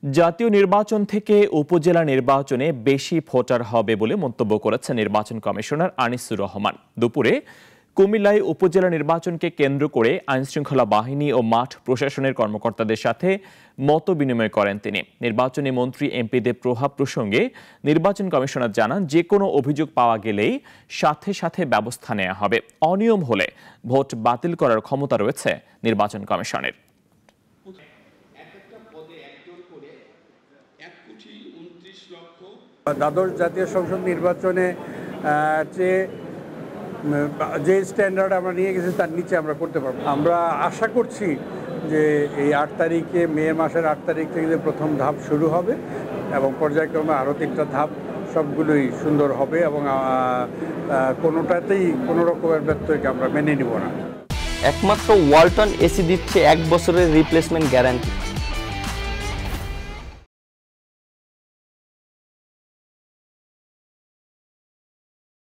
জাতীয় নির্বাচন থেকে উপজেলা নির্বাচনে বেশি ভোটার হবে বলে মন্তব্য করেছেন নির্বাচন কমিশনার আনিসুর রহমান। দুপুরে কুমিল্লায় উপজেলা নির্বাচনকে কেন্দ্র করে আইনশৃঙ্খলা বাহিনী ও মাঠ প্রশাসনের কর্মকর্তাদের সাথে মত বিনিময় করেন তিনি। নির্বাচনী মন্ত্রী এমপিদের প্রভাব প্রসঙ্গে নির্বাচন কমিশনার জানান, যে কোনো অভিযোগ পাওয়া গেলেই সাথে সাথে ব্যবস্থা নেওয়া হবে। অনিয়ম হলে ভোট বাতিল করার ক্ষমতা রয়েছে নির্বাচন কমিশনের। দ্বাদশ জাতীয় সংসদ নির্বাচনে যে স্ট্যান্ডার্ড আমরা নিয়ে গেছি তার নিচে আমরা করতে পারবো। আমরা আশা করছি যে এই 8 তারিখে, মে মাসের 8 তারিখ থেকে যে প্রথম ধাপ শুরু হবে এবং পর্যায়ক্রমে আরও 3টা ধাপ, সবগুলোই সুন্দর হবে এবং কোনোটাতেই কোনো রকমের ব্যত্যয়কে আমরা মেনে নিব না। একমাত্র ওয়ালটন এসি দিচ্ছে 1 বছরের রিপ্লেসমেন্ট গ্যারান্টি।